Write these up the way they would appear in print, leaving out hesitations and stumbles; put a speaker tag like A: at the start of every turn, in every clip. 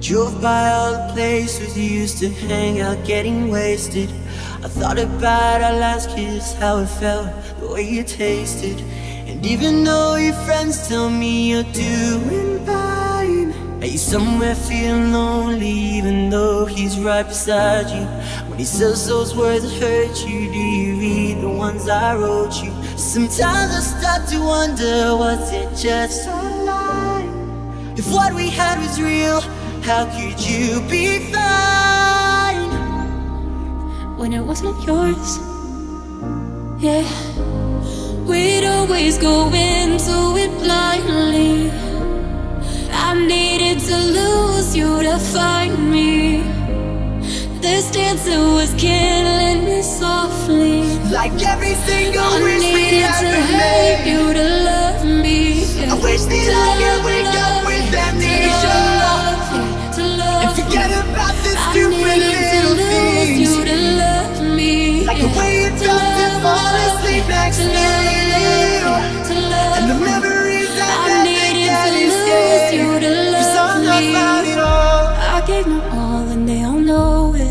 A: drove by all the places we used to hang out, getting wasted. I thought about our last kiss, how it felt, the way you tasted. And even though your friends tell me you're doing fine, are you somewhere feeling lonely even though he's right beside you? When he says those words that hurt you, do you read the ones I wrote you? Sometimes I start to wonder, was it just a lie? If what we had was real, how could you be fine
B: when it wasn't yours? Yeah, we'd always go into it blindly. I needed to lose you to find me. This dancer was killing me softly.
A: Like every single
B: I
A: wish we
B: needed
A: had
B: to
A: been
B: hate
A: made.
B: you to love me.
A: I wish that I could wake up with amnesia and forget about the stupid little things.
B: You to love me.
A: Like the way it felt to fall asleep next to you, and the memories I never can escape.
B: You to
A: Cause I'm
B: love
A: not
B: me.
A: about it all.
B: I gave my all and they all know it.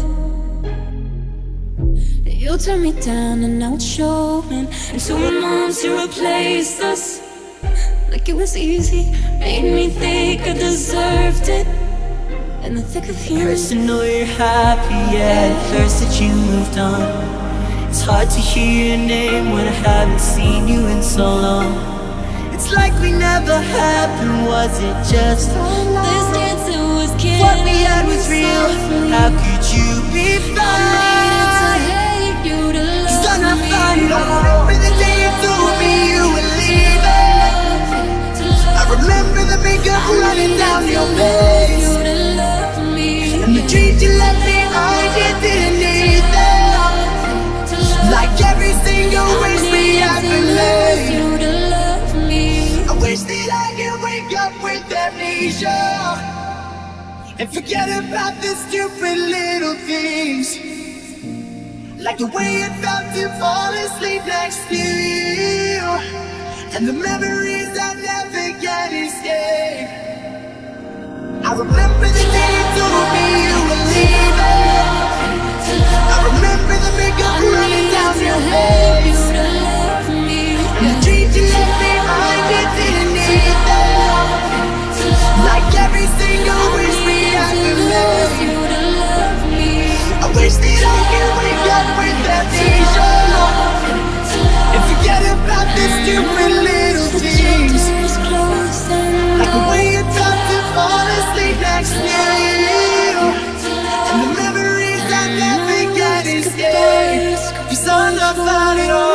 B: You turned me down and now it's showing. And 2 months you replaced us like it was easy. Made me think I deserved it. In the thick of
A: It hurts
B: you,
A: to know you're happy, yeah, it hurts that you moved on. It's hard to hear your name when I haven't seen you in so long. It's like we never happened, was it just a lie?
B: this dancer was killing
A: What we had was real,
B: softly.
A: how could you be
B: I needed to
A: fine?
B: hate you to love
A: Cause I'm not
B: me.
A: fine, I remember the day you told me you were leaving. I remember the makeup running down your face,
B: You to love me.
A: and the dreams you left behind, you didn't need them. Like every single wish we had been made.
B: You to love me.
A: I wish that I could wake up with amnesia and forget about the stupid little things. Like the way it felt to fall asleep next to you, and the memories I never can escape. I remember the day you told me you were leaving. I remember the makeup running down your face,
B: You to love me.
A: and the dreams you left behind, you didn't need them. Like every single wish we had been made.
B: You to love me.
A: I wish that I could wake up with amnesia and forget about the stupid little things.
B: Chapters closed and
A: Like the way you felt to fall asleep next to you, and the memories I never can escape. Cause I'm not fine at all.